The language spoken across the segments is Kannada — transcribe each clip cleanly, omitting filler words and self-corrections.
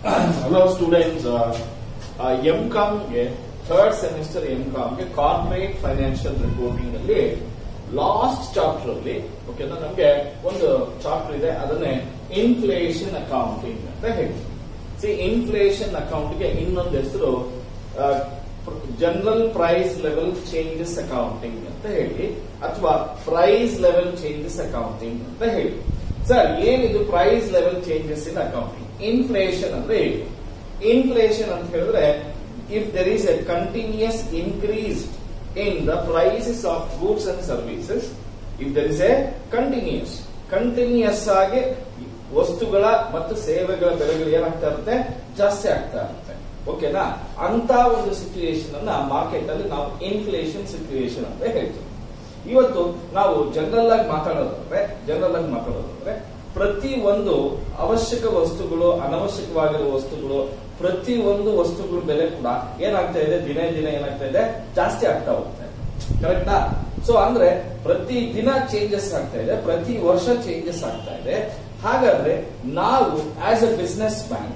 Hello students, MCOM ಗೆ ಥರ್ಡ್ ಸೆಮಿಸ್ಟರ್ MCOM ಗೆ ಕಾರ್ಪೊರೇಟ್ ಫೈನಾನ್ಷಿಯಲ್ ರಿಪೋರ್ಟಿಂಗ್ ಅಲ್ಲಿ ಲಾಸ್ಟ್ ಚಾಪ್ಟರ್ ಅಲ್ಲಿ ಓಕೆನಾ ನಮಗೆ ಒಂದು ಚಾಪ್ಟರ್ ಇದೆ, ಅದನ್ನೇ ಇನ್ಫ್ಲೇಷನ್ ಅಕೌಂಟಿಂಗ್ ಅಂತ ಹೇಳ್ತೀವಿ. ಇನ್ಫ್ಲೇಷನ್ ಅಕೌಂಟ್ ಗೆ ಇನ್ನೊಂದು ಹೆಸರು general price level changes accounting ಅಂತ ಹೇಳಿ, ಅಥವಾ ಪ್ರೈಸ್ ಲೆವೆಲ್ ಚೇಂಜಸ್ ಅಕೌಂಟಿಂಗ್ ಅಂತ ಹೇಳಿ. ಸರ್, ಏನಿದು price level changes in accounting? Inflation ಅಂದ್ರೆ ಇನ್ಫ್ಲೇಷನ್ ಅಂತ ಹೇಳಿದ್ರೆ if there is a continuous increase in the prices of goods and services, if there is a continuous ಆಗಿ ವಸ್ತುಗಳ ಮತ್ತು ಸೇವೆಗಳ ಬೆಲೆಗಳು ಏನಾಗ್ತಾ ಇರುತ್ತೆ, ಜಾಸ್ತಿ ಆಗ್ತಾ ಇರುತ್ತೆ. ಓಕೆನಾ? ಅಂತ ಒಂದು ಸಿಚುಯೇಷನ್ ಅನ್ನ ಮಾರ್ಕೆಟ್ ಅಲ್ಲಿ ನಾವು ಇನ್ಫ್ಲೇಷನ್ ಸಿಚುಯೇಷನ್ ಅಂತ ಹೇಳ್ತೀವಿ. ಇವತ್ತು ನಾವು ಜನರಲ್ ಆಗಿ ಮಾತಾಡೋದಾದ್ರೆ ಪ್ರತಿ ಒಂದು ಅವಶ್ಯಕ ವಸ್ತುಗಳು, ಅನವಶ್ಯಕವಾಗಿರುವ ವಸ್ತುಗಳು, ಪ್ರತಿ ಒಂದು ವಸ್ತುಗಳ ಬೆಲೆ ಕೂಡ ಏನಾಗ್ತಾ ಇದೆ, ದಿನೇ ದಿನ ಏನಾಗ್ತಾ ಇದೆ, ಜಾಸ್ತಿ ಆಗ್ತಾ ಹೋಗುತ್ತೆ. ಕರೆಕ್ಟಾ? ಸೊ ಅಂದ್ರೆ ಪ್ರತಿ ದಿನ ಚೇಂಜಸ್ ಆಗ್ತಾ ಇದೆ, ಪ್ರತಿ ವರ್ಷ ಚೇಂಜಸ್ ಆಗ್ತಾ ಇದೆ. ಹಾಗಾದ್ರೆ ನಾವು ಆಸ್ ಎ ಬಿಸ್ನೆಸ್ ಮ್ಯಾನ್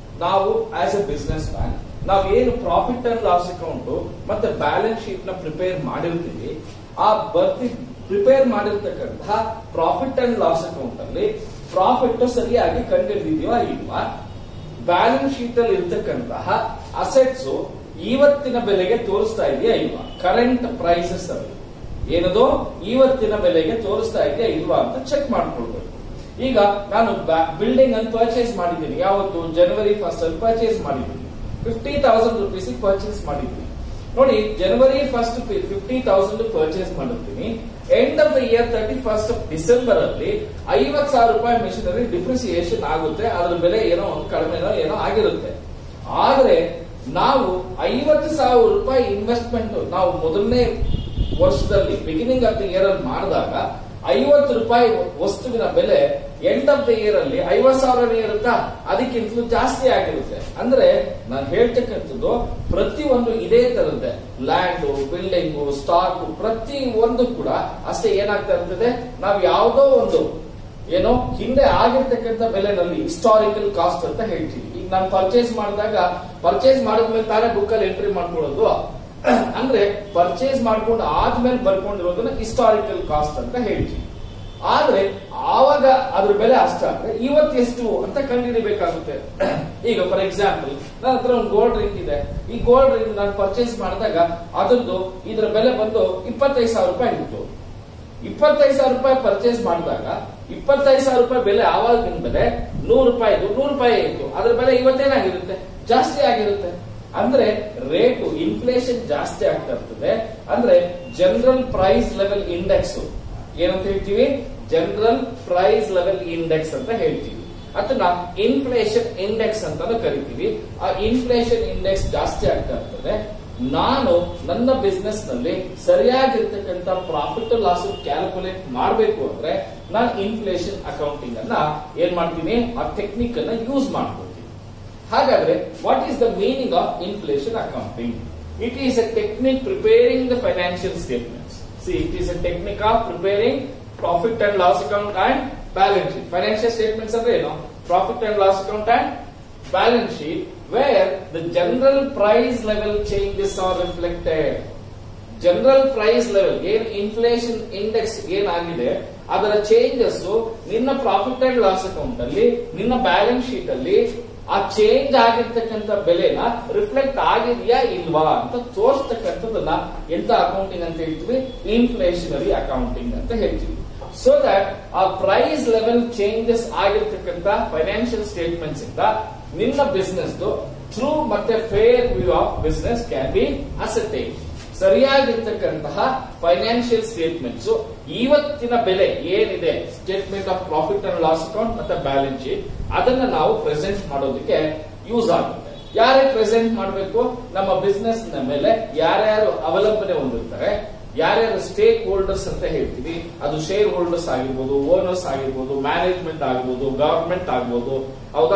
ನಾವು ಏನು ಪ್ರಾಫಿಟ್ ಅಂಡ್ ಲಾಸ್ ಅಕೌಂಟ್ ಮತ್ತೆ ಬ್ಯಾಲೆನ್ಸ್ ಶೀಟ್ ನ ಪ್ರಿಪೇರ್ ಮಾಡಿರ್ತೀವಿ, ಆ ಪ್ರಿಪೇರ್ ಮಾಡಿರ್ತಕ್ಕಂತಹ ಪ್ರಾಫಿಟ್ ಅಂಡ್ ಲಾಸ್ ಅಕೌಂಟ್ ಅಲ್ಲಿ ಪ್ರಾಫಿಟ್ ಸರಿಯಾಗಿ ಕಂಡುಹಿಡಿದಿದೀವಾ ಇಲ್ವಾ, ಬ್ಯಾಲೆನ್ಸ್ ಶೀಟ್ ಅಲ್ಲಿ ಇರ್ತಕ್ಕಂತಹ ಅಸೆಟ್ಸ್ ಇವತ್ತಿನ ಬೆಲೆಗೆ ತೋರಿಸ್ತಾ ಇದೆಯಾ ಇಲ್ವಾ, ಕರೆಂಟ್ ಪ್ರೈಸಸ್ ಅಲ್ಲಿ ಏನದು ಇವತ್ತಿನ ಬೆಲೆಗೆ ತೋರಿಸ್ತಾ ಇದೆಯಾ ಇಲ್ವಾ ಅಂತ ಚೆಕ್ ಮಾಡ್ಕೊಳ್ಬೇಕು. ಈಗ ನಾನು ಬಿಲ್ಡಿಂಗ್ ಅನ್ನು ಪರ್ಚೇಸ್ ಮಾಡಿದ್ದೀನಿ, ಯಾವತ್ತು January 1st ಅಲ್ಲಿ ಪರ್ಚೇಸ್ ಮಾಡಿದ್ದೀನಿ, 50,000 rupees ಪರ್ಚೇಸ್ ಮಾಡಿದ್ದೀನಿ. ನೋಡಿ, January 1st 50,000 ಪರ್ಚೇಸ್ ಮಾಡಿರ್ತೀನಿ, end of the year 31st December ಅಲ್ಲಿ 50,000 ರೂಪಾಯಿ ಮೆಷಿನರಿ ಡಿಪ್ರಿಸಿಯೇಷನ್ ಆಗುತ್ತೆ, ಅದರ ಬೆಲೆ ಏನೋ ಒಂದು ಕಡಿಮೆ ಏನೋ ಆಗಿರುತ್ತೆ. ಆದ್ರೆ ನಾವು 50,000 ರೂಪಾಯಿ ಇನ್ವೆಸ್ಟ್ಮೆಂಟ್ ನಾವು ಮೊದಲನೇ ವರ್ಷದಲ್ಲಿ ಬಿಗಿನಿಂಗ್ ಆಫ್ ದ ಇಯರ್ ಅಲ್ಲಿ ಮಾಡಿದಾಗ 50 ರೂಪಾಯಿ ವಸ್ತುವಿನ ಬೆಲೆ ಎಂಡ್ ಆಫ್ ದ ಇಯರ್ ಅಲ್ಲಿ 50,000 ಇರುತ್ತಾ, ಅದಕ್ಕಿಂತಲೂ ಜಾಸ್ತಿ ಆಗಿರುತ್ತೆ. ಅಂದ್ರೆ ನಾನು ಹೇಳ್ತಕ್ಕಂಥದ್ದು ಪ್ರತಿ ಒಂದು ಇದೇ ತರದ್ದೇ, ಲ್ಯಾಂಡ್, ಬಿಲ್ಡಿಂಗ್, ಸ್ಟಾಕ್, ಪ್ರತಿ ಒಂದು ಕೂಡ ಅಷ್ಟೇ ಏನಾಗ್ತಾ ಇರ್ತದೆ, ನಾವು ಯಾವುದೋ ಒಂದು ಏನೋ ಹಿಂದೆ ಆಗಿರ್ತಕ್ಕಂಥ ಬೆಲೆನಲ್ಲಿ ಹಿಸ್ಟಾರಿಕಲ್ ಕಾಸ್ಟ್ ಅಂತ ಹೇಳ್ತೀವಿ. ಈಗ ನಾನು ಪರ್ಚೇಸ್ ಮಾಡಿದ್ಮೇಲೆ ತಾನೇ ಬುಕ್ ಅಲ್ಲಿ ಎಂಟ್ರಿ ಮಾಡ್ಕೊಳ್ಳೋದು, ಅಂದ್ರೆ ಪರ್ಚೇಸ್ ಮಾಡ್ಕೊಂಡು ಆದ್ಮೇಲೆ ಬರ್ಕೊಂಡಿರೋದನ್ನ ಹಿಸ್ಟಾರಿಕಲ್ ಕಾಸ್ಟ್ ಅಂತ ಹೇಳ್ತೀವಿ. ಆದ್ರೆ ಆವಾಗ ಅದ್ರ ಬೆಲೆ ಅಷ್ಟಾದ್ರೆ ಇವತ್ತು ಎಷ್ಟು ಅಂತ ಕಂಡುಹಿಡಿಬೇಕಾಗುತ್ತೆ. ಈಗ ಫಾರ್ ಎಕ್ಸಾಂಪಲ್ ನನ್ನ ಹತ್ರ ಒಂದು ಗೋಲ್ಡ್ ರಿಂಗ್ ಇದೆ, ಈ ಗೋಲ್ಡ್ ರಿಂಗ್ ನಾನು ಪರ್ಚೇಸ್ ಮಾಡಿದಾಗ ಅದರದ್ದು ಇದರ ಬೆಲೆ ಬಂದು 25,000 ರೂಪಾಯಿ ಇತ್ತು. 25,000 ರೂಪಾಯಿ ಪರ್ಚೇಸ್ ಮಾಡಿದಾಗ 25,000 ರೂಪಾಯಿ ಬೆಲೆ ಆವಾಗಿನ ಬೆಲೆ 100 ರೂಪಾಯಿ ಇತ್ತು, ಅದ್ರ ಬೆಲೆ ಇವತ್ತೇನಾಗಿರುತ್ತೆ, ಜಾಸ್ತಿ ಆಗಿರುತ್ತೆ. ಅಂದ್ರೆ ರೇಟು ಇನ್ಫ್ಲೇಷನ್ ಜಾಸ್ತಿ ಆಗ್ತಾ ಇರ್ತದೆ. ಅಂದ್ರೆ ಜನರಲ್ ಪ್ರೈಸ್ ಲೆವೆಲ್ ಇಂಡೆಕ್ಸ್ ಏನಂತ ಹೇಳ್ತೀವಿ, ಜನರಲ್ ಪ್ರೈಸ್ ಲೆವೆಲ್ ಇಂಡೆಕ್ಸ್ ಅಂತ ಹೇಳ್ತೀವಿ, ಅದನ್ನ ಇನ್ಫ್ಲೇಷನ್ ಇಂಡೆಕ್ಸ್ ಅಂತಾನು ಕರಿತೀವಿ. ಆ ಇನ್ಫ್ಲೇಷನ್ ಇಂಡೆಕ್ಸ್ ಜಾಸ್ತಿ ಆಗ್ತಾ ಇರ್ತದೆ. ನಾನು ನನ್ನ ಬಿಸ್ನೆಸ್ ನಲ್ಲಿ ಸರಿಯಾಗಿರ್ತಕ್ಕಂಥ ಪ್ರಾಫಿಟ್ ಲಾಸ್ ಕ್ಯಾಲ್ಕುಲೇಟ್ ಮಾಡಬೇಕು ಅಂದ್ರೆ ನಾನು ಇನ್ಫ್ಲೇಷನ್ ಅಕೌಂಟಿಂಗ್ ಅನ್ನ ಏನ್ ಮಾಡ್ತೀನಿ, ಆ ಟೆಕ್ನಿಕ್ ಅನ್ನ ಯೂಸ್ ಮಾಡ್ತೀನಿ. ಹಾಗಾದ್ರೆ what is the meaning of inflation accounting? It is a technique preparing the financial statements. It is a technique of preparing profit and loss account and balance sheet. Financial statements ಅಂದ್ರೆ ಏನು? Profit and loss account and balance sheet where the general price level changes are reflected. General price level ಏನ್ ಇನ್ಫ್ಲೇಷನ್ ಇಂಡೆಕ್ಸ್ ಏನಾಗಿದೆ ಅದರ ಚೇಂಜಸ್ ನಿನ್ನ ಪ್ರಾಫಿಟ್ ಅಂಡ್ ಲಾಸ್ ಅಕೌಂಟ್ ಅಲ್ಲಿ, ನಿನ್ನ ಬ್ಯಾಲೆನ್ಸ್ ಶೀಟ್ ಅಲ್ಲಿ ಆ ಚೇಂಜ್ ಆಗಿರ್ತಕ್ಕಂಥ ಬೆಲೆನ ರಿಫ್ಲೆಕ್ಟ್ ಆಗಿದೆಯಾ ಇಲ್ವಾ ಅಂತ ತೋರಿಸ್ತಕ್ಕಂಥದ್ದನ್ನ ಎಂತ ಅಕೌಂಟಿಂಗ್ ಅಂತ ಹೇಳ್ತೀವಿ, ಇನ್ಫ್ಲೇಷನರಿ ಅಕೌಂಟಿಂಗ್ ಅಂತ ಹೇಳ್ತೀವಿ. ಸೊ ದಟ್ ಆ ಪ್ರೈಸ್ ಲೆವೆಲ್ ಚೇಂಜಸ್ ಆಗಿರ್ತಕ್ಕಂಥ ಫೈನಾನ್ಷಿಯಲ್ ಸ್ಟೇಟ್ಮೆಂಟ್ಸ್ ಇಂದ ನಿನ್ನ ಬಿಸ್ನೆಸ್ ಟ್ರೂ ಮತ್ತೆ fair view of business can be ascertained. ಸರಿಯಾಗಿರ್ತಕ್ಕಂತಹ ಫೈನಾನ್ಷಿಯಲ್ ಸ್ಟೇಟ್ಮೆಂಟ್ಸ್ ಇವತ್ತಿನ ಬೆಲೆ ಏನಿದೆ, statement of profit and loss account ಮತ್ತೆ ಬ್ಯಾಲೆನ್ಸ್ ಶೀಟ್, ಅದನ್ನ ನಾವು ಪ್ರೆಸೆಂಟ್ ಮಾಡೋದಕ್ಕೆ ಯೂಸ್ ಆಗುತ್ತೆ. ಯಾರೇ ಪ್ರೆಸೆಂಟ್ ಮಾಡಬೇಕು, ನಮ್ಮ ಬಿಸ್ನೆಸ್ ನ ಮೇಲೆ ಯಾರ್ಯಾರು ಅವಲಂಬನೆ ಹೊಂದಿರ್ತಾರೆ, ಯಾರ್ಯಾರು ಸ್ಟೇಕ್ ಹೋಲ್ಡರ್ಸ್ ಅಂತ ಹೇಳ್ತೀವಿ, ಅದು ಶೇರ್ ಹೋಲ್ಡರ್ಸ್ ಆಗಿರ್ಬೋದು, ಓನರ್ಸ್ ಆಗಿರ್ಬೋದು, ಮ್ಯಾನೇಜ್ಮೆಂಟ್ ಆಗ್ಬೋದು, ಗವರ್ಮೆಂಟ್ ಆಗ್ಬೋದು, ಹೌದಾ,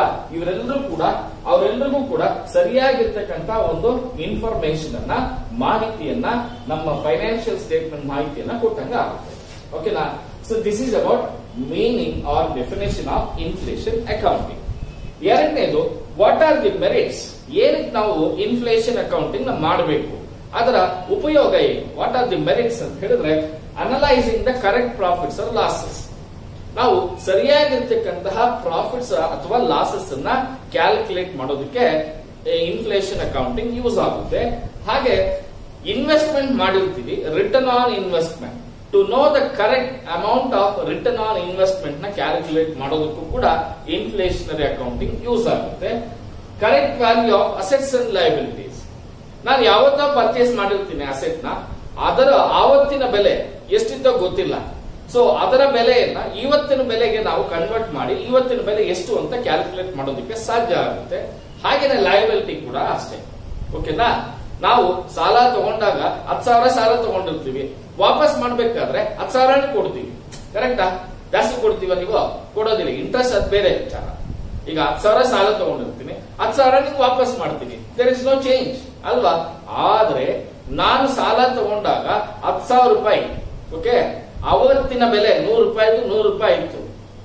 ಅವರೆಲ್ಲರಿಗೂ ಕೂಡ ಸರಿಯಾಗಿರ್ತಕ್ಕಂಥ ಒಂದು ಇನ್ಫಾರ್ಮೇಶನ್ ಅನ್ನ, ಮಾಹಿತಿಯನ್ನ, ನಮ್ಮ ಫೈನಾನ್ಷಿಯಲ್ ಸ್ಟೇಟ್ಮೆಂಟ್ ಮಾಹಿತಿಯನ್ನ ಕೊಟ್ಟಂಗ ಆಗುತ್ತೆ. ಓಕೆನಾ? So this is about meaning or definition of inflation accounting. ಎರಡನೇದು ವಾಟ್ ಆರ್ ದಿ ಮೆರಿಟ್ಸ್, ಏನಕ್ಕೆ ನಾವು ಇನ್ಫ್ಲೇಷನ್ ಅಕೌಂಟಿಂಗ್ ಮಾಡಬೇಕು, ಅದರ ಉಪಯೋಗ ಏನು, ವಾಟ್ ಆರ್ ದಿ ಮೆರಿಟ್ಸ್ ಅಂತ ಹೇಳಿದ್ರೆ analysing the correct profits or losses. ನಾವು ಸರಿಯಾಗಿರ್ತಕ್ಕಂತಹ ಪ್ರಾಫಿಟ್ಸ್ ಅಥವಾ ಲಾಸಸ್ ಅನ್ನ ಕ್ಯಾಲ್ಕುಲೇಟ್ ಮಾಡೋದಕ್ಕೆ ಇನ್ಫ್ಲೇಷನ್ ಅಕೌಂಟಿಂಗ್ ಯೂಸ್ ಆಗುತ್ತೆ. ಹಾಗೆ ಇನ್ವೆಸ್ಟ್ಮೆಂಟ್ ಮಾಡಿರ್ತೀವಿ, return on investment, to know the correct amount of return on investment ನ ಕ್ಯಾಲ್ಕುಲೇಟ್ ಮಾಡೋದಕ್ಕೂ ಕೂಡ ಇನ್ಫ್ಲೇಷನರಿ ಅಕೌಂಟಿಂಗ್ ಯೂಸ್ ಆಗುತ್ತೆ. Correct value of assets and liabilities, ನಾನು ಯಾವತ್ತೋ ಪರ್ಚೇಸ್ ಮಾಡಿರ್ತೀನಿ ಅಸೆಟ್ ನ, ಅದರ ಆವತ್ತಿನ ಬೆಲೆ ಎಷ್ಟಿತ್ತೋ ಗೊತ್ತಿಲ್ಲ, ಸೊ ಅದರ ಬೆಲೆಯನ್ನ ಇವತ್ತಿನ ಬೆಲೆಗೆ ನಾವು ಕನ್ವರ್ಟ್ ಮಾಡಿ ಇವತ್ತಿನ ಬೆಲೆ ಎಷ್ಟು ಅಂತ ಕ್ಯಾಲ್ಕುಲೇಟ್ ಮಾಡೋದಕ್ಕೆ ಸಾಧ್ಯ ಆಗುತ್ತೆ. ಹಾಗೇನೆ ಲಯಬಿಲಿಟಿ ಕೂಡ ಅಷ್ಟೇ. ಓಕೆನಾ, ನಾವು ಸಾಲ ತಗೊಂಡಾಗ 10,000 ಸಾಲ ತಗೊಂಡಿರ್ತೀವಿ, ವಾಪಸ್ ಮಾಡ್ಬೇಕಾದ್ರೆ 10,000 ಕೊಡ್ತೀವಿ, ಕರೆಕ್ಟಾ? ಜಾಸ್ತಿ ಕೊಡ್ತೀವ ನೀವು? ಕೊಡೋದಿಲ್ಲ, ಇಂಟ್ರೆಸ್ಟ್ ಅದು ಬೇರೆ ವಿಚಾರ. ಈಗ 10,000 ಸಾಲ ತಗೊಂಡಿರ್ತೀನಿ, 10,000 ವಾಪಸ್ ಮಾಡ್ತೀನಿ, ದೇರ್ ಇಸ್ ನೋ ಚೇಂಜ್ ಅಲ್ವಾ? ಆದ್ರೆ ನಾನು ಸಾಲ ತಗೊಂಡಾಗ 10,000 ರೂಪಾಯಿ, ಓಕೆ, ಅವತ್ತಿನ ಬೆಲೆ 100 ರೂಪಾಯಿದು 100 ರೂಪಾಯಿ ಇತ್ತು.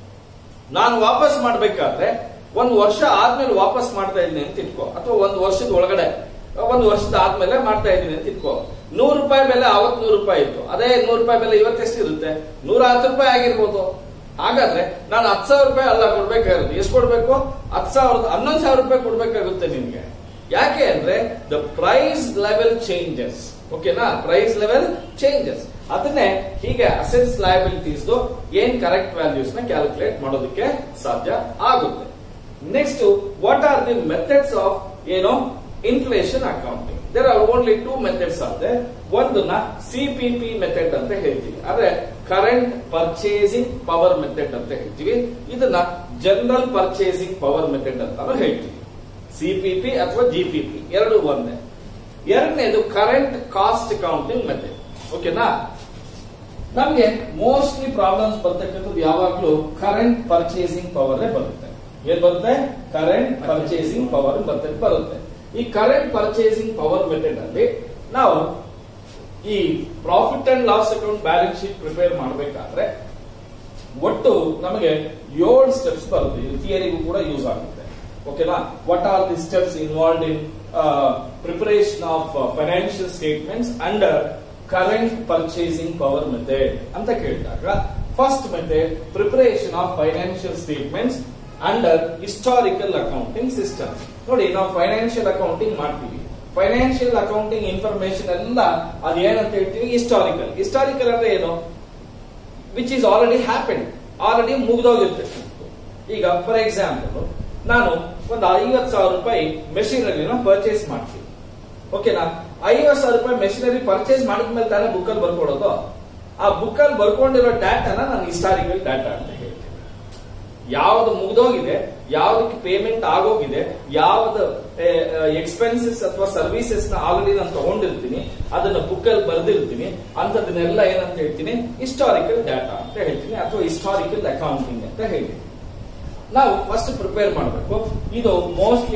ನಾನು ವಾಪಸ್ ಮಾಡ್ಬೇಕಾದ್ರೆ 1 ವರ್ಷ ಆದ್ಮೇಲೆ ವಾಪಸ್ ಮಾಡ್ತಾ ಇದ್ದೀನಿ ಅಂತ ಇಟ್ಕೋ, ಅಥವಾ 1 ವರ್ಷದ ಒಳಗಡೆ 1 ವರ್ಷದ ಆದ್ಮೇಲೆ ಮಾಡ್ತಾ ಇದ್ದೀನಿ ಅಂತ ಇಟ್ಕೋ. 100 ರೂಪಾಯಿ ಬೆಲೆ ಅವತ್ತು 100 ರೂಪಾಯಿ ಇತ್ತು, ಅದೇ 100 ರೂಪಾಯಿ ಬೆಲೆ ಇವತ್ತೆಷ್ಟಿರುತ್ತೆ? 110 ರೂಪಾಯಿ ಆಗಿರ್ಬೋದು. ಹಾಗಾದ್ರೆ ನಾನು 10,000 ರೂಪಾಯಿ ಅಲ್ಲ ಕೊಡ್ಬೇಕಾಗಿರುತ್ತೆ, ಎಷ್ಟು ಕೊಡ್ಬೇಕು? 10,000 11,000 ರೂಪಾಯಿ ಕೊಡ್ಬೇಕಾಗುತ್ತೆ ನಿಮ್ಗೆ. ಯಾಕೆ ಅಂದ್ರೆ ದ ಪ್ರೈಸ್ ಲೆವೆಲ್ ಚೇಂಜಸ್. ಓಕೆನಾ, ಪ್ರೈಸ್ ಲೆವೆಲ್ ಚೇಂಜಸ್. ಅದನ್ನೇ ಹೀಗೆ ಅಸೆಟ್ಸ್ ಲಯಬಿಲಿಟೀಸ್ ಏನ್ ಕರೆಕ್ಟ್ ವ್ಯಾಲ್ಯೂಸ್ ನ ಕ್ಯಾಲ್ಕುಲೇಟ್ ಮಾಡೋದಕ್ಕೆ ಸಾಧ್ಯ ಆಗುತ್ತೆ. Next, what are the methods of inflation accounting? There are only 2 methods ಆದ್ರೆ, ಒಂದನ್ನ ಸಿಪಿಪಿ ಮೆಥಡ್ ಅಂತ ಹೇಳ್ತೀವಿ, ಅಂದ್ರೆ ಕರೆಂಟ್ ಪರ್ಚೇಸಿಂಗ್ ಪವರ್ ಮೆಥಡ್ ಅಂತ ಹೇಳ್ತೀವಿ. ಇದನ್ನ ಜನರಲ್ ಪರ್ಚೇಸಿಂಗ್ ಪವರ್ ಮೆಥಡ್ ಅಂತ ಹೇಳ್ತೀವಿ. ಸಿಪಿಪಿ ಅಥವಾ ಜಿಪಿಪಿ ಎರಡು ಒಂದೇ. ಎರಡನೇದು ಕರೆಂಟ್ ಕಾಸ್ಟ್ ಅಕೌಂಟಿಂಗ್ ಮೆಥಡ್. ಓಕೆನಾ, ನಮ್ಗೆ ಮೋಸ್ಟ್ಲಿ ಪ್ರಾಬ್ಲಮ್ಸ್ ಬರ್ತಕ್ಕಂಥದ್ದು ಯಾವಾಗ್ಲೂ ಕರೆಂಟ್ ಪರ್ಚೇಸಿಂಗ್ ಪವರ್ ಬರುತ್ತೆ. ಏನ್ ಬರುತ್ತೆ? ಕರೆಂಟ್ ಪರ್ಚೇಸಿಂಗ್ ಪವರ್ ಮೆಥಡ್ ಬರುತ್ತೆ. ಈ ಕರೆಂಟ್ ಪರ್ಚೇಸಿಂಗ್ ಪವರ್ ಮೆಥಡ್ ಅಲ್ಲಿ ನಾವು ಈ profit and loss account balance sheet prepare ಮಾಡಬೇಕಾದ್ರೆ ಒಟ್ಟು ನಮಗೆ 7 ಸ್ಟೆಪ್ಸ್ ಬರುತ್ತೆ. ಇದು ಥಿಯರಿಗೂ ಕೂಡ ಯೂಸ್ ಆಗುತ್ತೆ. ಓಕೆನಾ, what are the steps involved in preparation of financial statements under current purchasing power method ಅಂತ ಕೇಳಿದಾಗ, first method preparation of financial statements under historical accounting system. ನೋಡಿ, ನಾವು ಫೈನಾನ್ಷಿಯಲ್ ಅಕೌಂಟಿಂಗ್ ಮಾಡ್ತೀವಿ, ಫೈನಾನ್ಷಿಯಲ್ ಅಕೌಂಟಿಂಗ್ ಇನ್ಫಾರ್ಮೇಶನ್ ಎಲ್ಲ ಅದೇನಂತ ಹೇಳ್ತೀವಿ? ಹಿಸ್ಟಾರಿಕಲ್. ಹಿಸ್ಟಾರಿಕಲ್ ಅಂದ್ರೆ ಏನು? Which is already happened, already ಮುಗಿದೋಗಿರ್ತಕ್ಕಂಥದ್ದು. ಈಗ ಫಾರ್ ಎಕ್ಸಾಂಪಲ್, ನಾನು ಒಂದು 50,000 ರೂಪಾಯಿ ಮೆಷಿನರಿನ ಪರ್ಚೇಸ್ ಮಾಡ್ತೀನಿ. ಓಕೆನಾ, 50,000 ರೂಪಾಯಿ ಮೆಷಿನರಿ ಪರ್ಚೇಸ್ ಮಾಡಿದ್ಮೇಲೆ ತಾನೇ ಬುಕ್ ಅಲ್ಲಿ ಬರ್ಕೊಡೋದು. ಆ ಬುಕ್ ಅಲ್ಲಿ ಬರ್ಕೊಂಡಿರೋ ಡಾಟಾನ ನಾನು ಹಿಸ್ಟಾರಿಕಲ್ ಡಾಟಾ ಅಂತ ಹೇಳ್ತೀನಿ. ಯಾವ್ದು ಮುಗ್ದೋಗಿದೆ, ಯಾವ್ದಕ್ಕೆ ಪೇಮೆಂಟ್ ಆಗೋಗಿದೆ, ಯಾವ್ದು ಎಕ್ಸ್ಪೆನ್ಸಸ್ ಅಥವಾ ಸರ್ವಿಸಸ್ ನ ಆಲ್ರೆಡಿ ನಾನು ತಗೊಂಡಿರ್ತೀನಿ, ಅದನ್ನ ಬುಕ್ ಅಲ್ಲಿ ಬರ್ದಿರ್ತೀನಿ, ಅಂತದನ್ನೆಲ್ಲ ಏನಂತ ಹೇಳ್ತೀನಿ? ಹಿಸ್ಟಾರಿಕಲ್ ಡಾಟಾ ಅಂತ ಹೇಳ್ತೀನಿ, ಅಥವಾ ಹಿಸ್ಟಾರಿಕಲ್ ಅಕೌಂಟಿಂಗ್ ಅಂತ ಹೇಳ್ತೀನಿ. ನಾವು ಫಸ್ಟ್ ಪ್ರಿಪೇರ್ ಮಾಡಬೇಕು. ಇದು ಮೋಸ್ಟ್ಲಿ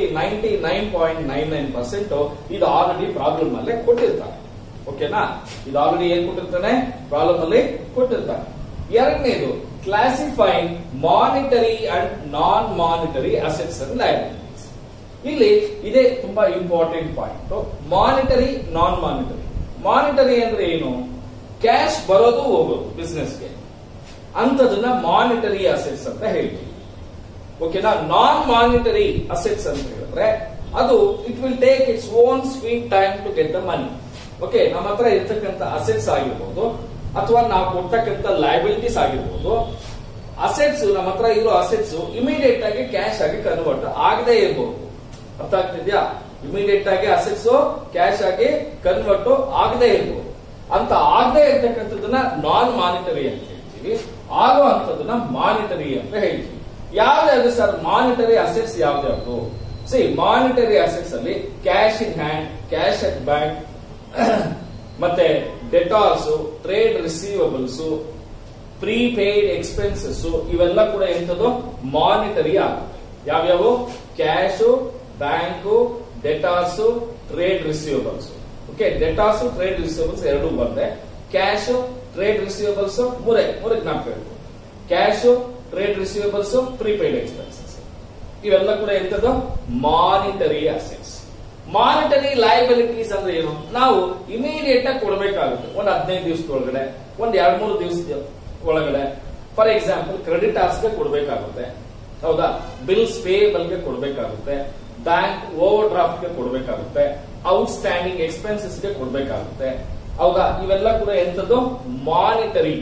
99.99% ಇದು ಆಲ್ರೆಡಿ ಪ್ರಾಬ್ಲಮ್ ಅಲ್ಲೇ ಕೊಟ್ಟಿರ್ತಾನೆ. ಓಕೆನಾ, ಇದು ಆಲ್ರೆಡಿ ಏನ್ ಕೊಟ್ಟಿರ್ತಾನೆ? ಪ್ರಾಬ್ಲಮ್ ಅಲ್ಲಿ ಕೊಟ್ಟಿರ್ತಾನೆ. ಎರಡನೇದು classifying monetary and non monetary assets and liabilities. ಇಲ್ಲಿ ಇದೇ ತುಂಬಾ important point. Monetary, non monetary. Monetary ಅಂದ್ರೆ ಏನು? ಕ್ಯಾಶ್ ಬರೋದು ಹೋಗೋದು ಬಿಸ್ನೆಸ್ಗೆ, ಅಂತದನ್ನ ಮಾನಿಟರಿ ಅಸೆಟ್ಸ್ ಅಂತ ಹೇಳ್ತೀವಿ. ಓಕೆನಾ, ನಾನ್ ಮಾನಿಟರಿ ಅಸೆಟ್ಸ್ ಅಂತ ಹೇಳಿದ್ರೆ ಅದು it will take its own sweet time to get the money. Okay, ನಮ್ಮ ಹತ್ರ ಇರ್ತಕ್ಕಂಥ ಅಸೆಟ್ಸ್ ಆಗಿರ್ಬೋದು, ಅಥವಾ ನಾವು ಕೊಡ್ತಕ್ಕಂಥ ಲಯಬಿಲಿಟೀಸ್ ಆಗಿರ್ಬೋದು. ಅಸೆಟ್ಸ್, ನಮ್ಮ ಹತ್ರ ಇರೋ ಅಸೆಟ್ಸ್ ಇಮಿಡಿಯೇಟ್ ಆಗಿ ಕ್ಯಾಶ್ ಆಗಿ ಕನ್ವರ್ಟ್ ಆಗದೆ ಇರಬಹುದು. ಅರ್ಥ ಆಗ್ತಿದ್ಯಾ? ಇಮಿಡಿಯೇಟ್ ಆಗಿ ಅಸೆಟ್ಸ್ ಕ್ಯಾಶ್ ಆಗಿ ಕನ್ವರ್ಟ್ ಆಗದೆ ಇರಬಹುದು. ಅಂತ ಆಗದೆ ಇರ್ತಕ್ಕಂಥದ್ದನ್ನ ನಾನ್ ಮಾನಿಟರಿ ಅಂತ ಹೇಳ್ತೀವಿ, ಆಗೋ ಅಂತದನ್ನ ಮಾನಿಟರಿ ಅಂತ ಹೇಳ್ತೀವಿ. ಯಾವ್ದಾದ್ರು ಸರ್ ಮಾನಿಟರಿ ಅಸೆಟ್ಸ್ ಯಾವ್ದಾದ್ರು? ಸಿ, ಮಾನಿಟರಿ ಅಸೆಟ್ಸ್ ಅಲ್ಲಿ cash in hand, cash at bank, ಮತ್ತೆ debtors, trade receivables, prepaid expenses, ಇವೆಲ್ಲ ಕೂಡ ಎಂತದ್ದು? ಮಾನಿಟರಿ ಆಗುತ್ತೆ. ಯಾವ್ಯಾವು? Cash, bank, debtors, trade receivables. Okay, debtors, trade receivables ಎರಡು ಬಂದ್ರೆ, ಕ್ಯಾಶ್, ಟ್ರೇಡ್ ರಿಸೀವಬಲ್ಸ್ ಮೂರಕ್ಕೆ ಜ್ಞಾಪಕ ಇರಬೇಕು. Cash, trade receivables, prepaid expenses. ಇವೆಲ್ಲ ಕೂಡ ಎಂತದ್ದು ಮಾನಿಟರಿ ಅಸೆಟ್ಸ್. ಮಾನಿಟರಿ ಲಯಬಿಲಿಟೀಸ್ ಅಂದ್ರೆ ಏನು? ನಾವು ಇಮಿಡಿಯೇಟ್ ಆಗಿ ಕೊಡಬೇಕಾಗುತ್ತೆ. ಒಂದು 15 ದಿವಸದ ಒಳಗಡೆ, ಒಂದು 2-3 ದಿವಸದ ಒಳಗಡೆ. ಫಾರ್ ಎಕ್ಸಾಂಪಲ್ ಕ್ರೆಡಿಟರ್ಸ್ ಗೆ ಕೊಡಬೇಕಾಗುತ್ತೆ, ಹೌದಾ? ಬಿಲ್ಸ್ ಪೇಯಬಲ್ ಗೆ ಕೊಡಬೇಕಾಗುತ್ತೆ, ಬ್ಯಾಂಕ್ ಓವರ್ ಡ್ರಾಫ್ಟ್ ಗೆ ಕೊಡಬೇಕಾಗುತ್ತೆ, ಔಟ್ ಸ್ಟ್ಯಾಂಡಿಂಗ್ ಎಕ್ಸ್ಪೆನ್ಸಸ್ ಗೆ ಕೊಡಬೇಕಾಗುತ್ತೆ, ಹೌದಾ? ಇವೆಲ್ಲ ಕೂಡ ಎಂತದ್ದು ಮಾನಿಟರಿ.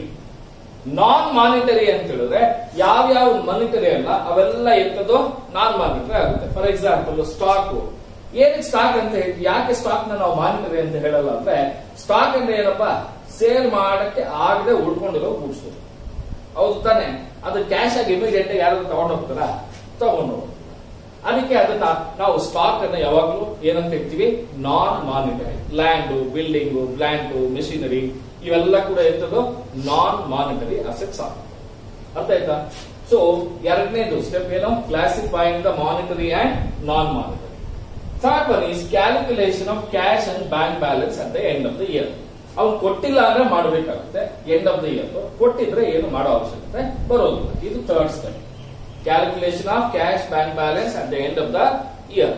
ನಾನ್ ಮಾನಿಟರಿ ಅಂತ ಹೇಳಿದ್ರೆ ಯಾವ್ಯಾವ ಮಾನಿಟರಿ ಅಲ್ಲ ಅವೆಲ್ಲ ಎಂತದ್ದು ನಾನ್ ಮಾನಿಟರಿ ಆಗುತ್ತೆ. For example stock. ಏನಕ್ಕೆ ಸ್ಟಾಕ್ ಅಂತ ಹೇಳಿ, ಯಾಕೆ ಸ್ಟಾಕ್ ನಾವು ಮಾನಿಟರಿ ಅಂತ ಹೇಳಲ್ಲ ಅಂದ್ರೆ, ಸ್ಟಾಕ್ ಅಂದ್ರೆ ಏನಪ್ಪಾ? ಸೇಲ್ ಮಾಡಕ್ಕೆ ಆಗದೆ ಉಳ್ಕೊಂಡಿರೋ ಗೂಡ್ಸ್, ಹೌದು ತಾನೆ? ಅದು ಕ್ಯಾಶ್ ಆಗಿ ಇಮಿಡಿಯೇಟ್ ಆಗಿ ಯಾರಾದ್ರೂ ತಗೊಂಡು ಹೋಗ್ತಾರ? ತಗೊಂಡು. ಅದಕ್ಕೆ ಅದನ್ನ ನಾವು ಸ್ಟಾಕ್ ಅನ್ನ ಯಾವಾಗ್ಲೂ ಏನಂತ ಹೇಳ್ತೀವಿ? Non monetary. Land, building, plant, machinery ಇವೆಲ್ಲ ಕೂಡ ಎಂತದ್ದು ನಾನ್ ಮಾನಿಟರಿ ಅಸೆಟ್ಸ್ ಆಗುತ್ತೆ. ಅರ್ಥ ಆಯ್ತಾ? ಸೊ ಎರಡನೇದು ಸ್ಟೆಪ್ ಏನು? Classifying the monetary and non monetary. Third one is calculation of cash and bank balance at the end of the year. ಅವ್ನು ಕೊಟ್ಟಿಲ್ಲ ಅಂದ್ರೆ ಮಾಡಬೇಕಾಗುತ್ತೆ ಎಂಡ್ ಆಫ್ ದ ಇಯರ್. ಕೊಟ್ಟಿದ್ರೆ ಏನು ಮಾಡೋ ಅವಶ್ಯಕತೆ ಬರೋದಿಲ್ಲ. ಇದು third step, calculation of cash bank balance at the end of the year.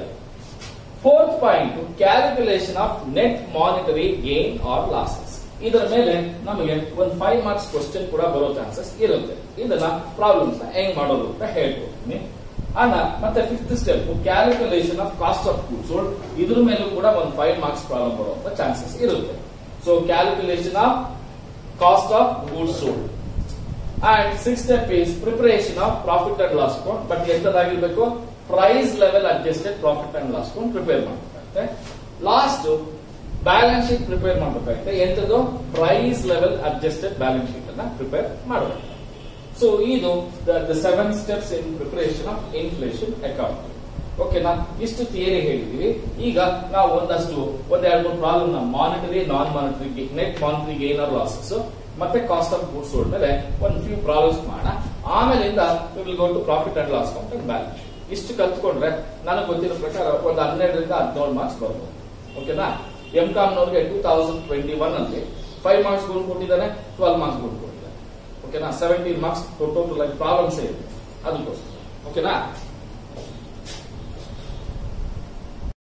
Fourth point, calculation of net monetary gain or losses. ಇದರ ಮೇಲೆ ನಮಗೆ ಒಂದು 5 ಮಾರ್ಕ್ಸ್ ಕ್ವಶನ್ ಕೂಡ ಬರೋ ಚಾನ್ಸಸ್ ಇರುತ್ತೆ. ಇದನ್ನ ಪ್ರಾಬ್ಲಮ್ಸ್ ಹೆಂಗ್ ಮಾಡೋದು ಅಂತ ಹೇಳ್ಕೊಡ್ತೀನಿ. ಅಣ್ಣ ಮತ್ತೆ fifth step, calculation of cost of goods sold. ಇದ್ರ ಮೇಲೂ ಕೂಡ ಒಂದು 5 ಮಾರ್ಕ್ಸ್ ಪ್ರಾಬ್ಲಮ್ ಬರುವಂತ ಚಾನ್ಸಸ್ ಇರುತ್ತೆ. So calculation of cost of goods sold. And six step is preparation of profit and loss account. But ಎಂತದಾಗಿರ್ಬೇಕು? Price level adjusted profit and loss account prepare ಮಾಡಬೇಕಾಗುತ್ತೆ. ಲಾಸ್ಟ್ ಬ್ಯಾಲೆನ್ಸ್ ಶೀಟ್ ಪ್ರಿಪೇರ್ ಮಾಡಬೇಕಾಗುತ್ತೆ. ಎಂತದ್ದು? Price level adjusted balance sheet ಅನ್ನ ಪ್ರಿಪೇರ್ ಮಾಡಬೇಕು. ಸೊ ಇದು the 7 steps in preparation of inflation accounting. ಓಕೆನಾ? ಇಷ್ಟು ಥಿಯರಿ ಹೇಳಿದೀವಿ. ಈಗ ನಾವು ಒಂದಷ್ಟು 1-2-3 ಪ್ರಾಬ್ಲಮ್ ನ monetary, non monetary, net monetary gain or losses ಮತ್ತೆ ಕಾಸ್ಟ್ ಆಫ್ ಗೂಡ್ಸ್ ಸೋಲ್ಡ್ ಮೇಲೆ ಒಂದು ಫ್ಯೂ ಪ್ರಾಬ್ಲಮ್ಸ್ ಮಾಡೋಣ. ಆಮೇಲಿಂದ we will go to profit and loss account and balance sheet. ಇಷ್ಟು ಕಲ್ತ್ಕೊಂಡ್ರೆ ನನಗೆ ಗೊತ್ತಿರೋ ಪ್ರಕಾರ ಒಂದು 12ರಿಂದ 17 ಮಾರ್ಕ್ಸ್ ಬರ್ಬೋದು. ಓಕೆನಾ? ಎಂ.ಕಾಮ್ ನವರಿಗೆ 2021 ಅಲ್ಲಿ 5 ಮಾರ್ಕ್ಸ್ ಗುಣ ಕೊಟ್ಟಿದ್ದಾನೆ, 12 ಮಾರ್ಕ್ಸ್ ಗುಣ ಕೊಟ್ಟಿದ್ದಾನೆ. ಓಕೆನಾ? 17 ಮಾರ್ಕ್ಸ್ ಟೋಟಲ್ ಪ್ರಾಬ್ಲಮ್ಸ್ ಇದೆ ಅದಕ್ಕೋಸ್ಕರ. ಓಕೆನಾ?